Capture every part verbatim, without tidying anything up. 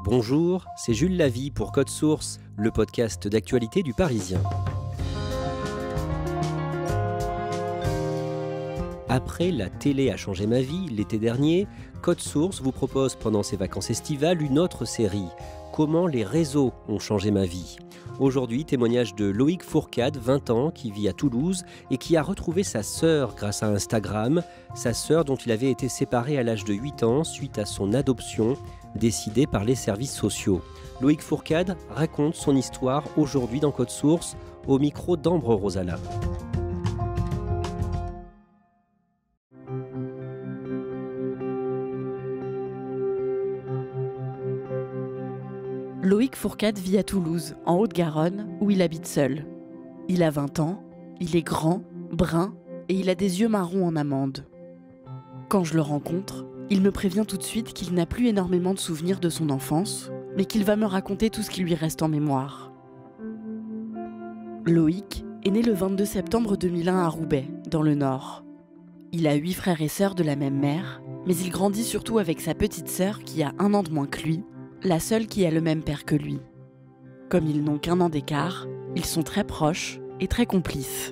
Bonjour, c'est Jules Lavie pour Code Source, le podcast d'actualité du Parisien. Après La télé a changé ma vie l'été dernier, Code Source vous propose pendant ses vacances estivales une autre série, Comment les réseaux ont changé ma vie. Aujourd'hui, témoignage de Loïc Fourcade, vingt ans, qui vit à Toulouse et qui a retrouvé sa sœur grâce à Instagram, sa sœur dont il avait été séparé à l'âge de huit ans suite à son adoption, décidée par les services sociaux. Loïc Fourcade raconte son histoire aujourd'hui dans Code Source, au micro d'Ambre Rosala. Loïc Fourcade vit à Toulouse, en Haute-Garonne, où il habite seul. Il a vingt ans, il est grand, brun et il a des yeux marrons en amande. Quand je le rencontre, il me prévient tout de suite qu'il n'a plus énormément de souvenirs de son enfance, mais qu'il va me raconter tout ce qui lui reste en mémoire. Loïc est né le vingt-deux septembre deux mille un à Roubaix, dans le Nord. Il a huit frères et sœurs de la même mère, mais il grandit surtout avec sa petite sœur qui a un an de moins que lui, la seule qui a le même père que lui. Comme ils n'ont qu'un an d'écart, ils sont très proches et très complices.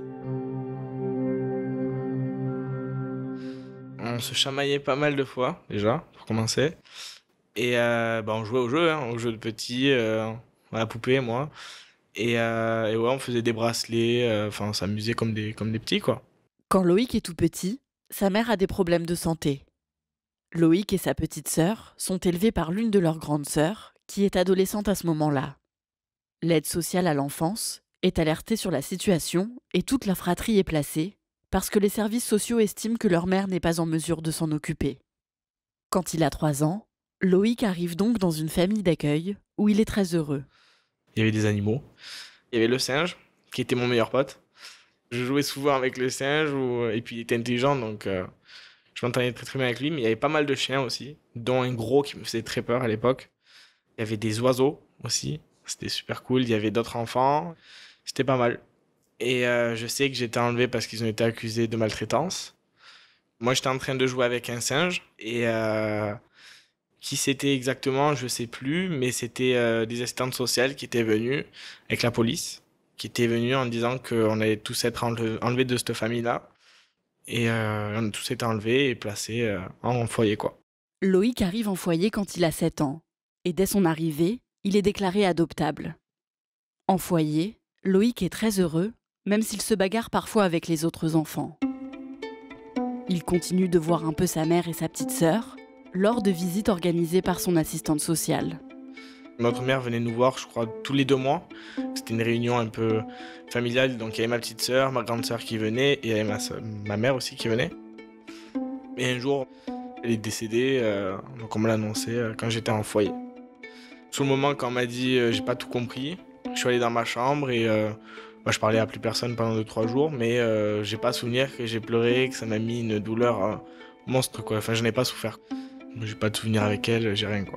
On se chamaillait pas mal de fois, déjà, pour commencer. Et euh, bah, on jouait au jeu, hein, au jeu de petits, euh, à la poupée, moi. Et, euh, et ouais, on faisait des bracelets, enfin, euh, on s'amusait comme des, comme des petits, quoi. Quand Loïc est tout petit, sa mère a des problèmes de santé. Loïc et sa petite sœur sont élevés par l'une de leurs grandes sœurs, qui est adolescente à ce moment-là. L'aide sociale à l'enfance est alertée sur la situation et toute la fratrie est placée, parce que les services sociaux estiment que leur mère n'est pas en mesure de s'en occuper. Quand il a trois ans, Loïc arrive donc dans une famille d'accueil où il est très heureux. Il y avait des animaux. Il y avait le singe, qui était mon meilleur pote. Je jouais souvent avec le singe, ou... et puis il était intelligent, donc euh, je m'entendais très très bien avec lui. Mais il y avait pas mal de chiens aussi, dont un gros qui me faisait très peur à l'époque. Il y avait des oiseaux aussi, c'était super cool. Il y avait d'autres enfants, c'était pas mal. Et euh, je sais que j'étais enlevé parce qu'ils ont été accusés de maltraitance. Moi, j'étais en train de jouer avec un singe. Et euh, qui c'était exactement, je sais plus. Mais c'était euh, des assistantes sociales qui étaient venues avec la police. Qui étaient venues en disant qu'on allait tous être enlevés, enlevés de cette famille-là. Et euh, on a tous été enlevés et placés euh, en foyer, quoi. Loïc arrive en foyer quand il a sept ans. Et dès son arrivée, il est déclaré adoptable. En foyer, Loïc est très heureux, même s'il se bagarre parfois avec les autres enfants. Il continue de voir un peu sa mère et sa petite sœur lors de visites organisées par son assistante sociale. Notre mère venait nous voir, je crois, tous les deux mois. C'était une réunion un peu familiale, donc il y avait ma petite sœur, ma grande sœur qui venait, et il y avait ma, soeur, ma mère aussi qui venait. Et un jour, elle est décédée, euh, donc on me l'a annoncé euh, quand j'étais en foyer. Sur le moment, quand on m'a dit euh, j'ai pas tout compris, je suis allé dans ma chambre et euh, moi, je parlais à plus personne pendant deux trois jours, mais euh, j'ai pas souvenir que j'ai pleuré, que ça m'a mis une douleur euh, monstre, quoi. Enfin, je n'ai pas souffert. J'ai pas de souvenir avec elle, j'ai rien, quoi.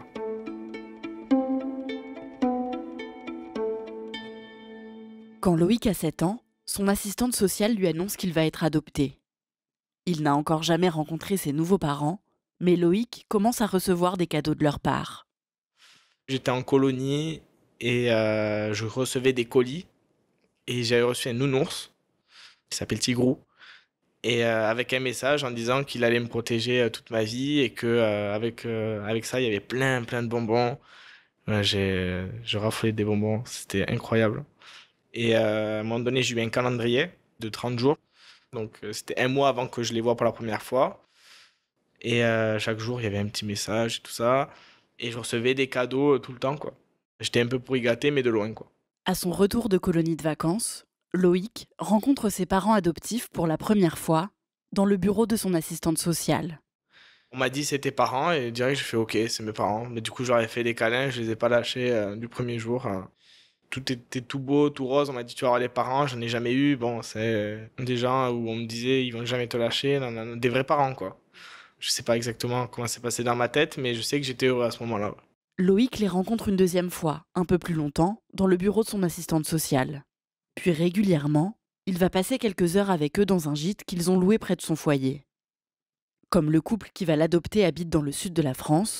Quand Loïc a sept ans, son assistante sociale lui annonce qu'il va être adopté. Il n'a encore jamais rencontré ses nouveaux parents, mais Loïc commence à recevoir des cadeaux de leur part. J'étais en colonie et euh, je recevais des colis. Et j'avais reçu un nounours qui s'appelle Tigrou. Et euh, avec un message en disant qu'il allait me protéger euh, toute ma vie et que euh, avec, euh, avec ça, il y avait plein, plein de bonbons. Ouais, j'ai, je raffolais des bonbons, c'était incroyable. Et euh, à un moment donné, j'ai eu un calendrier de trente jours. Donc euh, c'était un mois avant que je les voie pour la première fois. Et euh, chaque jour, il y avait un petit message et tout ça. Et je recevais des cadeaux euh, tout le temps, quoi. J'étais un peu pourri gâté, mais de loin, quoi. À son retour de colonie de vacances, Loïc rencontre ses parents adoptifs pour la première fois dans le bureau de son assistante sociale. On m'a dit c'est tes parents et direct je fais ok, c'est mes parents. Mais du coup j'aurais fait des câlins, je les ai pas lâchés euh, du premier jour. Hein. Tout était tout beau, tout rose. On m'a dit tu vas avoir les parents, j'en ai jamais eu. Bon, c'est euh, des gens où on me disait ils vont jamais te lâcher, non, non, non, des vrais parents, quoi. Je sais pas exactement comment c'est passé dans ma tête, mais je sais que j'étais heureux à ce moment-là. Loïc les rencontre une deuxième fois, un peu plus longtemps, dans le bureau de son assistante sociale. Puis régulièrement, il va passer quelques heures avec eux dans un gîte qu'ils ont loué près de son foyer. Comme le couple qui va l'adopter habite dans le sud de la France,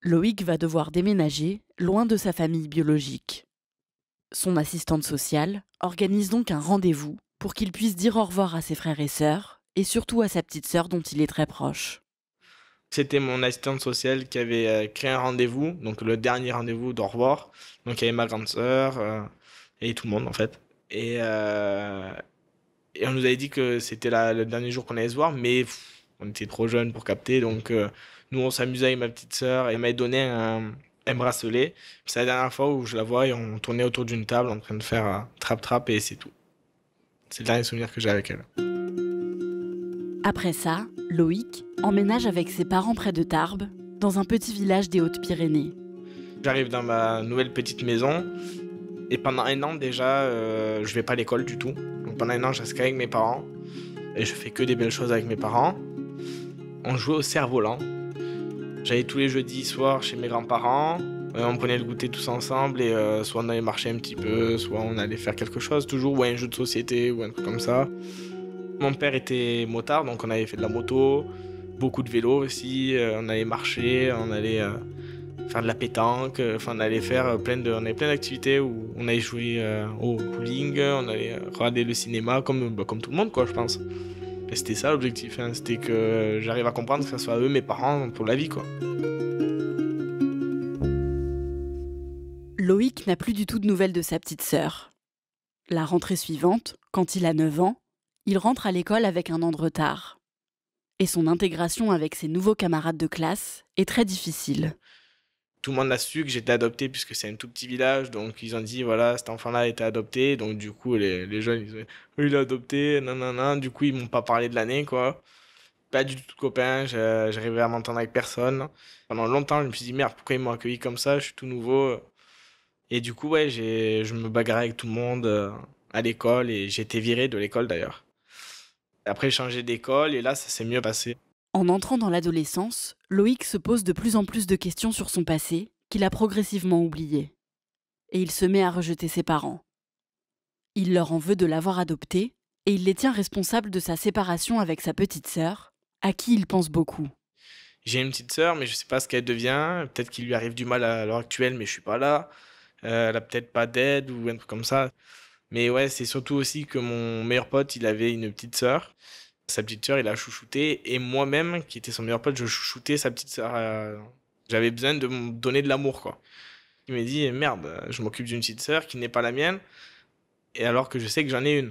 Loïc va devoir déménager loin de sa famille biologique. Son assistante sociale organise donc un rendez-vous pour qu'il puisse dire au revoir à ses frères et sœurs, et surtout à sa petite sœur dont il est très proche. C'était mon assistante sociale qui avait euh, créé un rendez-vous, donc le dernier rendez-vous d'au revoir. Donc il y avait ma grande sœur euh, et tout le monde en fait. Et, euh, et on nous avait dit que c'était la- le dernier jour qu'on allait se voir, mais pff, on était trop jeunes pour capter. Donc euh, nous on s'amusait avec ma petite sœur et elle m'avait donné un, un bracelet. C'est la dernière fois où je la vois et on tournait autour d'une table en train de faire euh, trap-trap et c'est tout. C'est le dernier souvenir que j'ai avec elle. Après ça, Loïc emménage avec ses parents près de Tarbes, dans un petit village des Hautes-Pyrénées. J'arrive dans ma nouvelle petite maison et pendant un an déjà, euh, je vais pas à l'école du tout. Donc pendant un an, je reste qu'avec mes parents et je fais que des belles choses avec mes parents. On jouait au cerf-volant. J'allais tous les jeudis soirs chez mes grands-parents. Euh, on prenait le goûter tous ensemble et euh, soit on allait marcher un petit peu, soit on allait faire quelque chose, toujours ou un jeu de société ou un truc comme ça. Mon père était motard, donc on avait fait de la moto, beaucoup de vélo aussi. Euh, on allait marcher, on allait euh, faire de la pétanque, euh, enfin on allait faire plein de, on avait plein d'activités où on allait jouer euh, au bowling, on allait euh, regarder le cinéma comme, bah, comme tout le monde quoi, je pense. Et c'était ça l'objectif, hein, c'était que j'arrive à comprendre que ce soit eux mes parents pour la vie quoi. Loïc n'a plus du tout de nouvelles de sa petite sœur. La rentrée suivante, quand il a neuf ans, il rentre à l'école avec un an de retard. Et son intégration avec ses nouveaux camarades de classe est très difficile. Tout le monde a su que j'étais adopté puisque c'est un tout petit village, donc ils ont dit voilà, cet enfant-là a été adopté, donc du coup les, les jeunes ils ont dit oui, il est adopté, nanana, du coup ils m'ont pas parlé de l'année quoi. Pas du tout de copains, je- j'arrivais à m'entendre avec personne. Pendant longtemps je me suis dit merde, pourquoi ils m'ont accueilli comme ça, je suis tout nouveau. Et du coup ouais, j'ai, je me bagarrais avec tout le monde euh, à l'école et j'ai été viré de l'école d'ailleurs. Après j'ai changé d'école et là ça s'est mieux passé. En entrant dans l'adolescence, Loïc se pose de plus en plus de questions sur son passé, qu'il a progressivement oublié. Et il se met à rejeter ses parents. Il leur en veut de l'avoir adopté, et il les tient responsables de sa séparation avec sa petite sœur, à qui il pense beaucoup. J'ai une petite sœur, mais je sais pas ce qu'elle devient. Peut-être qu'il lui arrive du mal à l'heure actuelle, mais je suis pas là. Euh, elle a peut-être pas d'aide ou un truc comme ça. Mais ouais, c'est surtout aussi que mon meilleur pote, il avait une petite sœur. Sa petite sœur, il a chouchouté. Et moi-même, qui était son meilleur pote, je chouchoutais sa petite sœur. euh, J'avais besoin de me donner de l'amour, quoi. Il m'a dit, merde, je m'occupe d'une petite sœur qui n'est pas la mienne. Et alors que je sais que j'en ai une.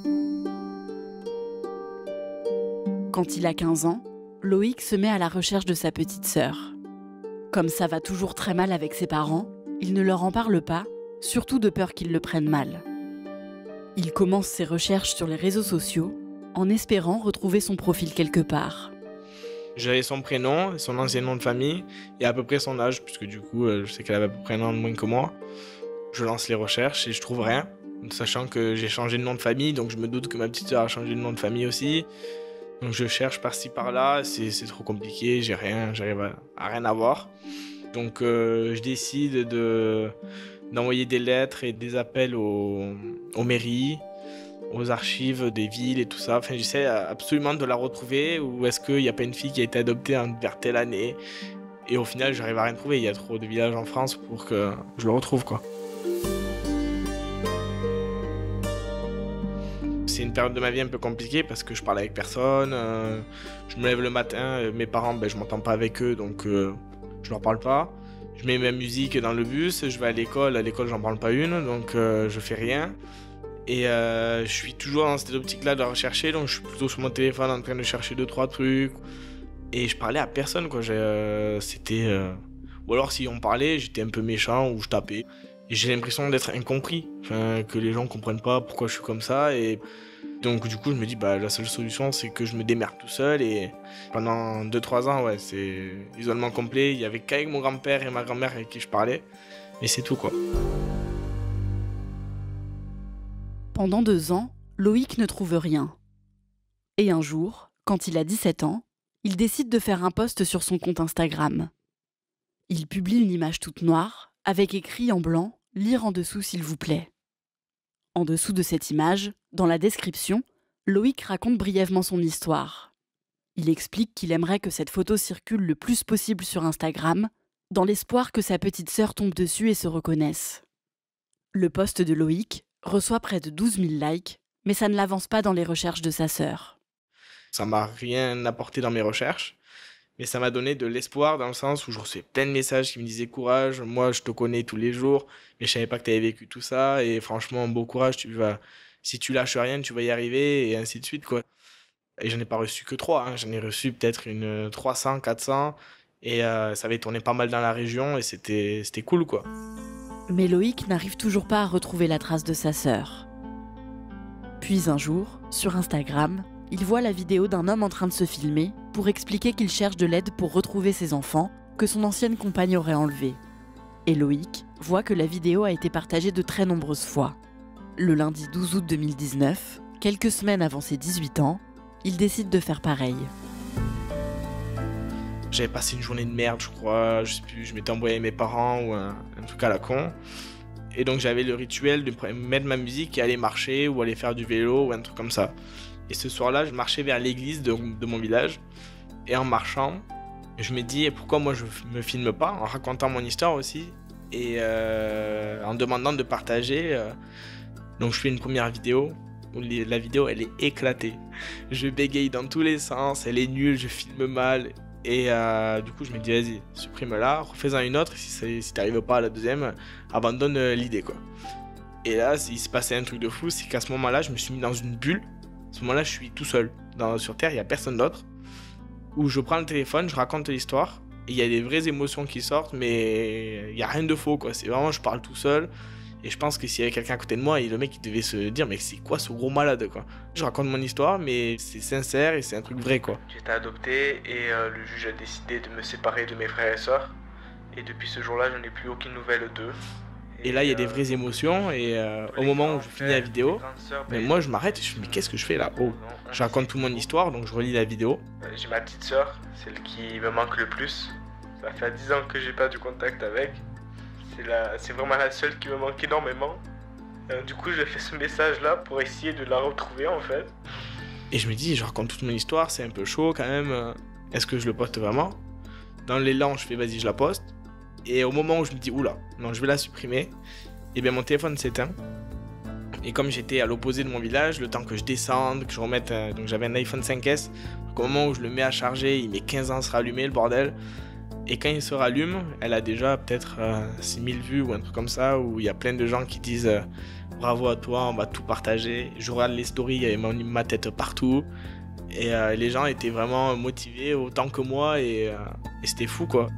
Quand il a quinze ans, Loïc se met à la recherche de sa petite sœur. Comme ça va toujours très mal avec ses parents, il ne leur en parle pas, surtout de peur qu'ils le prennent mal. Il commence ses recherches sur les réseaux sociaux, en espérant retrouver son profil quelque part. J'avais son prénom, son ancien nom de famille et à peu près son âge, puisque du coup, euh, je sais qu'elle avait à peu près un an de moins que moi. Je lance les recherches et je trouve rien, sachant que j'ai changé de nom de famille, donc je me doute que ma petite sœur a changé de nom de famille aussi. Donc je cherche par-ci par-là, c'est, c'est trop compliqué, j'ai rien, j'arrive à, à rien avoir. Donc euh, je décide de, d'envoyer des lettres et des appels aux, aux mairies, aux archives des villes et tout ça. Enfin, j'essaie absolument de la retrouver, ou est-ce qu'il n'y a pas une fille qui a été adoptée en- vers telle année. Et au final, j'arrive à rien trouver, il y a trop de villages en France pour que je le retrouve, quoi. C'est une période de ma vie un peu compliquée parce que je parle avec personne, euh, je me lève le matin, euh, mes parents, ben, je m'entends pas avec eux, donc euh, je leur parle pas. Je mets ma musique dans le bus, je vais à l'école, à l'école j'en parle pas une, donc euh, je fais rien. Et euh, je suis toujours dans cette optique-là de rechercher, donc je suis plutôt sur mon téléphone en train de chercher deux, trois trucs. Et je parlais à personne, quoi. J'ai, euh, c'était... euh, Ou alors si on parlait, j'étais un peu méchant ou je tapais. Et j'ai l'impression d'être incompris, enfin, que les gens comprennent pas pourquoi je suis comme ça. Et donc du coup, je me dis, bah, la seule solution, c'est que je me démerde tout seul. Et pendant deux trois ans, ouais, c'est isolement complet. Il y avait qu'avec mon grand-père et ma grand-mère avec qui je parlais. Et c'est tout, quoi. Pendant deux ans, Loïc ne trouve rien. Et un jour, quand il a dix-sept ans, il décide de faire un post sur son compte Instagram. Il publie une image toute noire, avec écrit en blanc « Lire en dessous s'il vous plaît ». En dessous de cette image, dans la description, Loïc raconte brièvement son histoire. Il explique qu'il aimerait que cette photo circule le plus possible sur Instagram, dans l'espoir que sa petite sœur tombe dessus et se reconnaisse. Le post de Loïc reçoit près de douze mille likes, mais ça ne l'avance pas dans les recherches de sa sœur. Ça m'a rien apporté dans mes recherches, mais ça m'a donné de l'espoir dans le sens où je recevais plein de messages qui me disaient courage, moi je te connais tous les jours, mais je savais pas que tu avais vécu tout ça, et franchement, beau courage, tu vas, si tu lâches rien, tu vas y arriver, et ainsi de suite, quoi. Et j'en ai pas reçu que trois, hein. J'en ai reçu peut-être une trois cents, quatre cents, et euh, ça avait tourné pas mal dans la région, et c'était, c'était cool, quoi. Mais Loïc n'arrive toujours pas à retrouver la trace de sa sœur. Puis un jour, sur Instagram, il voit la vidéo d'un homme en train de se filmer pour expliquer qu'il cherche de l'aide pour retrouver ses enfants que son ancienne compagne aurait enlevés. Et Loïc voit que la vidéo a été partagée de très nombreuses fois. Le lundi douze août deux mille dix-neuf, quelques semaines avant ses dix-huit ans, il décide de faire pareil. J'avais passé une journée de merde, je crois, je sais plus, je m'étais embrouillé avec mes parents ou un, un truc à la con. Et donc j'avais le rituel de mettre ma musique et aller marcher ou aller faire du vélo ou un truc comme ça. Et ce soir-là, je marchais vers l'église de, de mon village. Et en marchant, je me dis pourquoi moi je me filme pas, en racontant mon histoire aussi. Et euh, en demandant de partager. Euh, donc je fais une première vidéo. Où les, la vidéo elle est éclatée. Je bégaye dans tous les sens, elle est nulle, je filme mal. Et euh, du coup je me dis vas-y, supprime-la, refais-en une autre. Si, si t'arrives pas à la deuxième, abandonne euh, l'idée quoi. Et là, il se passait un truc de fou, c'est qu'à ce moment-là, je me suis mis dans une bulle. À ce moment-là, je suis tout seul. Dans, sur Terre, il n'y a personne d'autre. Où je prends le téléphone, je raconte l'histoire. Et il y a des vraies émotions qui sortent, mais il n'y a rien de faux, quoi. C'est vraiment, je parle tout seul. Et je pense que s'il y avait quelqu'un à côté de moi, et le mec, il devait se dire, mais c'est quoi ce gros malade, quoi. Je raconte mon histoire, mais c'est sincère et c'est un truc vrai, quoi. J'ai été adopté et euh, le juge a décidé de me séparer de mes frères et sœurs. Et depuis ce jour-là, je n'ai plus aucune nouvelle d'eux. Et là, il y a des vraies émotions, et euh, au moment où je finis la vidéo, mais moi je m'arrête et je me dis, mais qu'est-ce que je fais là? Oh, je raconte toute mon histoire, donc je relis la vidéo. J'ai ma petite sœur, celle qui me manque le plus. Ça fait dix ans que j'ai pas du contact avec. C'est, la... c'est vraiment la seule qui me manque énormément. Euh, du coup, j'ai fait ce message-là pour essayer de la retrouver en fait. Et je me dis, je raconte toute mon histoire, c'est un peu chaud quand même. Est-ce que je le poste vraiment? Dans l'élan, je fais, vas-y, je la poste. Et au moment où je me dis, oula, non, je vais la supprimer, et bien mon téléphone s'éteint. Et comme j'étais à l'opposé de mon village, le temps que je descende, que je remette, euh, donc j'avais un iPhone cinq S, donc au moment où je le mets à charger, il met quinze ans à se rallumer, le bordel. Et quand il se rallume, elle a déjà peut-être euh, six mille vues ou un truc comme ça, où il y a plein de gens qui disent euh, bravo à toi, on va tout partager. Je regarde les stories, il y avait ma, ma tête partout. Et euh, les gens étaient vraiment motivés autant que moi, et, euh, et c'était fou quoi.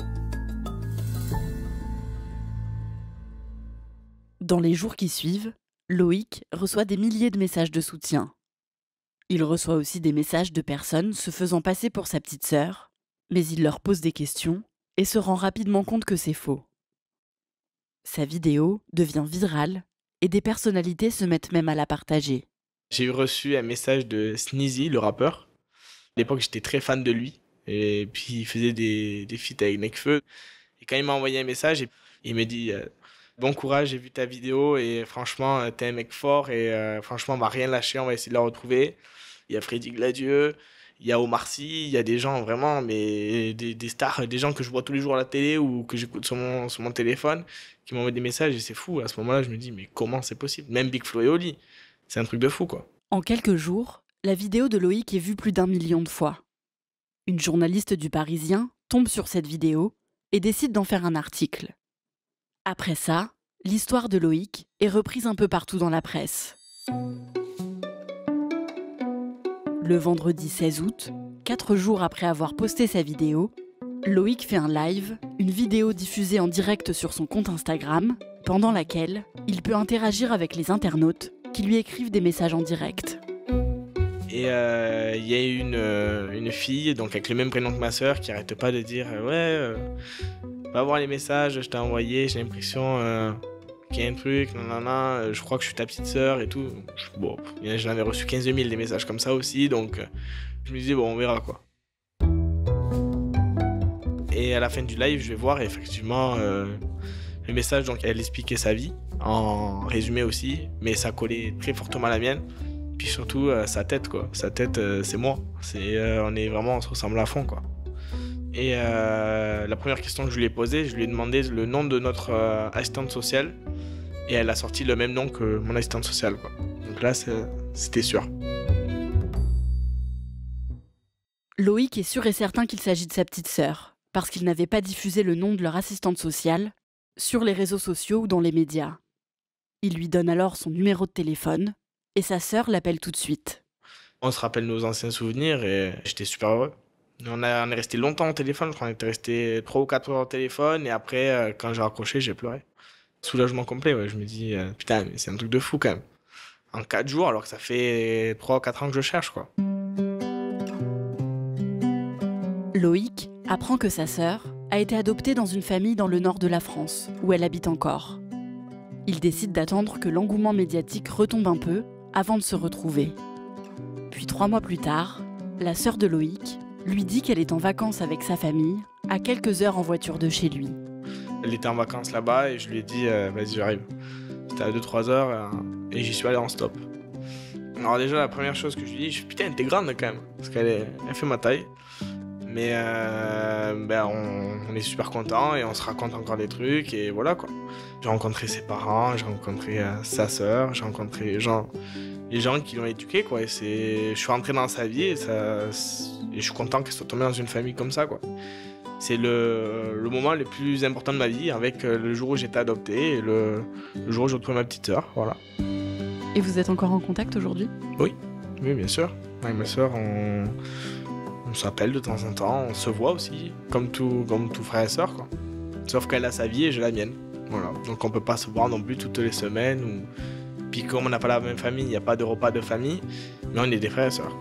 Dans les jours qui suivent, Loïc reçoit des milliers de messages de soutien. Il reçoit aussi des messages de personnes se faisant passer pour sa petite sœur, mais il leur pose des questions et se rend rapidement compte que c'est faux. Sa vidéo devient virale et des personnalités se mettent même à la partager. J'ai eu reçu un message de Sneezy, le rappeur. À l'époque, j'étais très fan de lui. Et puis, il faisait des, des feats avec Nekfeu. Et quand il m'a envoyé un message, il me dit euh, bon courage, j'ai vu ta vidéo et franchement, t'es un mec fort et euh, franchement, on va rien lâcher, on va essayer de la retrouver. Il y a Freddy Gladieux, il y a Omar Sy, il y a des gens vraiment, mais des, des stars, des gens que je vois tous les jours à la télé ou que j'écoute sur mon, sur mon téléphone, qui m'envoient des messages et c'est fou. À ce moment-là, je me dis, mais comment c'est possible? Même Big Flo et Oli, c'est un truc de fou, quoi. En quelques jours, la vidéo de Loïc est vue plus d'un million de fois. Une journaliste du Parisien tombe sur cette vidéo et décide d'en faire un article. Après ça, l'histoire de Loïc est reprise un peu partout dans la presse. Le vendredi seize août, quatre jours après avoir posté sa vidéo, Loïc fait un live, une vidéo diffusée en direct sur son compte Instagram, pendant laquelle il peut interagir avec les internautes qui lui écrivent des messages en direct. Et il euh, y a une, euh, une fille, donc avec le même prénom que ma sœur, qui arrête pas de dire euh, ouais, euh, va voir les messages, je t'ai envoyé, j'ai l'impression euh, qu'il y a un truc, nanana, je crois que je suis ta petite sœur et tout. Bon, j'en avais reçu quinze mille des messages comme ça aussi, donc euh, je me disais bon, on verra quoi. Et à la fin du live, je vais voir effectivement euh, le message, donc elle expliquait sa vie, en résumé aussi, mais ça collait très fortement à la mienne. Puis surtout euh, sa tête quoi, sa tête euh, c'est moi, c'est, euh, on est vraiment, on se ressemble à fond quoi. Et euh, la première question que je lui ai posée, je lui ai demandé le nom de notre euh, assistante sociale. Et elle a sorti le même nom que mon assistante sociale, quoi. Donc là, c'est, c'était sûr. Loïc est sûr et certain qu'il s'agit de sa petite sœur, parce qu'il n'avait pas diffusé le nom de leur assistante sociale sur les réseaux sociaux ou dans les médias. Il lui donne alors son numéro de téléphone, et sa sœur l'appelle tout de suite. On se rappelle nos anciens souvenirs et j'étais super heureux. On, a, on est resté longtemps au téléphone, je crois qu'on était resté trois ou quatre heures au téléphone, et après, euh, quand j'ai raccroché, j'ai pleuré. Soulagement complet, ouais. Je me dis, euh, putain, mais c'est un truc de fou quand même. En quatre jours, alors que ça fait trois ou quatre ans que je cherche, quoi. Loïc apprend que sa sœur a été adoptée dans une famille dans le nord de la France, où elle habite encore. Il décide d'attendre que l'engouement médiatique retombe un peu avant de se retrouver. Puis trois mois plus tard, la sœur de Loïc lui dit qu'elle est en vacances avec sa famille, à quelques heures en voiture de chez lui. Elle était en vacances là-bas et je lui ai dit, euh, vas-y, j'arrive. C'était à deux trois heures euh, et j'y suis allé en stop. Alors déjà, la première chose que je lui dis, je suis putain, t'es grande quand même, parce qu'elle est, elle fait ma taille. Mais euh, ben on, on est super contents et on se raconte encore des trucs et voilà quoi. J'ai rencontré ses parents, j'ai rencontré euh, sa sœur, j'ai rencontré les gens, les gens qui l'ont éduqué quoi. Et c'est, je suis rentré dans sa vie et, ça, et je suis content qu'elle soit tombée dans une famille comme ça quoi. C'est le, le moment le plus important de ma vie avec le jour où j'étais adopté et le, le jour où j'ai retrouvé ma petite sœur, voilà. Et vous êtes encore en contact aujourd'hui ? Oui, oui bien sûr. Avec ma sœur, on... On s'appelle de temps en temps, on se voit aussi, comme tout, comme tout frère et sœur, quoi. Sauf qu'elle a sa vie et j'ai la mienne. Voilà. Donc on peut pas se voir non plus toutes les semaines. Ou... Puis comme on n'a pas la même famille, il n'y a pas de repas de famille, mais on est des frères et sœurs.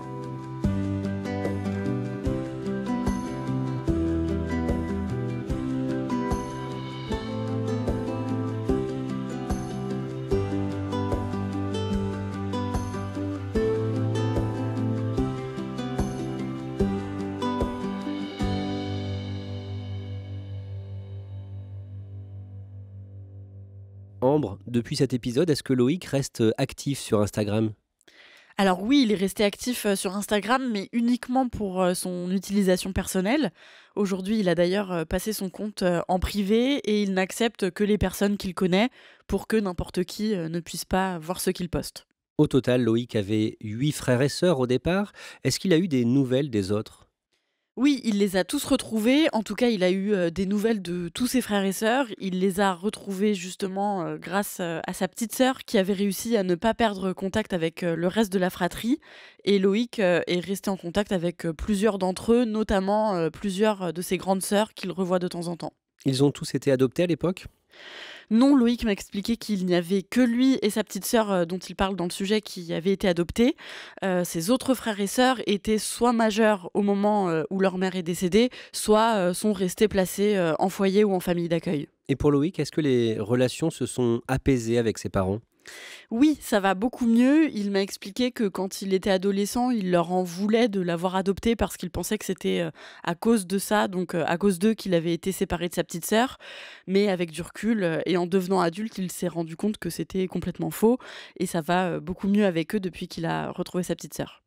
Ambre, depuis cet épisode, est-ce que Loïc reste actif sur Instagram ? Alors oui, il est resté actif sur Instagram, mais uniquement pour son utilisation personnelle. Aujourd'hui, il a d'ailleurs passé son compte en privé et il n'accepte que les personnes qu'il connaît pour que n'importe qui ne puisse pas voir ce qu'il poste. Au total, Loïc avait huit frères et sœurs au départ. Est-ce qu'il a eu des nouvelles des autres ? Oui, il les a tous retrouvés. En tout cas, il a eu euh, des nouvelles de tous ses frères et sœurs. Il les a retrouvés justement euh, grâce euh, à sa petite sœur qui avait réussi à ne pas perdre contact avec euh, le reste de la fratrie. Et Loïc euh, est resté en contact avec euh, plusieurs d'entre eux, notamment euh, plusieurs de ses grandes sœurs qu'il revoit de temps en temps. Ils ont tous été adoptés à l'époque ? Non, Loïc m'a expliqué qu'il n'y avait que lui et sa petite sœur euh, dont il parle dans le sujet qui avaient été adoptés. Euh, ses autres frères et sœurs étaient soit majeurs au moment euh, où leur mère est décédée, soit euh, sont restés placés euh, en foyer ou en famille d'accueil. Et pour Loïc, est-ce que les relations se sont apaisées avec ses parents ? Oui, ça va beaucoup mieux. Il m'a expliqué que quand il était adolescent, il leur en voulait de l'avoir adopté parce qu'il pensait que c'était à cause de ça, donc à cause d'eux qu'il avait été séparé de sa petite sœur. Mais avec du recul et en devenant adulte, il s'est rendu compte que c'était complètement faux et ça va beaucoup mieux avec eux depuis qu'il a retrouvé sa petite sœur.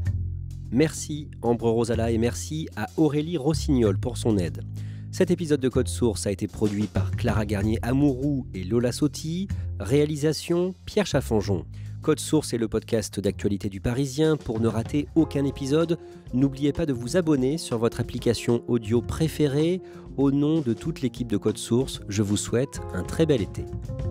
Merci Ambre Rosala et merci à Aurélie Rossignol pour son aide. Cet épisode de Code Source a été produit par Clara Garnier-Amouroux et Lola Sotti. Réalisation Pierre Chaffanjon. Code Source est le podcast d'actualité du Parisien. Pour ne rater aucun épisode, n'oubliez pas de vous abonner sur votre application audio préférée. Au nom de toute l'équipe de Code Source, je vous souhaite un très bel été.